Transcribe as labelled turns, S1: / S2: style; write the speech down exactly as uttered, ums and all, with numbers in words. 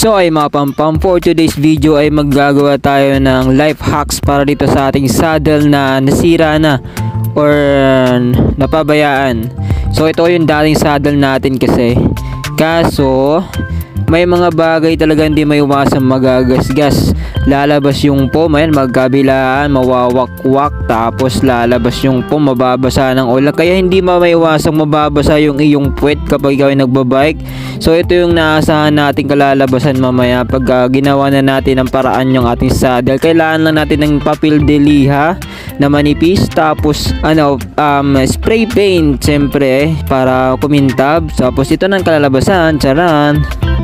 S1: So ay mga pampam, for today's video ay maggagawa tayo ng life hacks para dito sa ating saddle na nasira na or napabayaan. So ito yung dating saddle natin kasi, kaso may mga bagay talaga hindi may umasang magagasgas. Lalabas yung foam, ayan, magkabilaan, mawawakwak, tapos lalabas yung foam, mababasa ng ulan. Kaya hindi maiwasang mababasa yung iyong puwet kapag ikaw ay nagbabike. So ito yung naasahan natin kalalabasan mamaya pag uh, ginawa na natin ang paraan yung ating saddle. Kailangan lang natin ng papel de liha na manipis, tapos ano, um, spray paint siyempre eh, para kumintab. Tapos ito na ang kalalabasan, charan.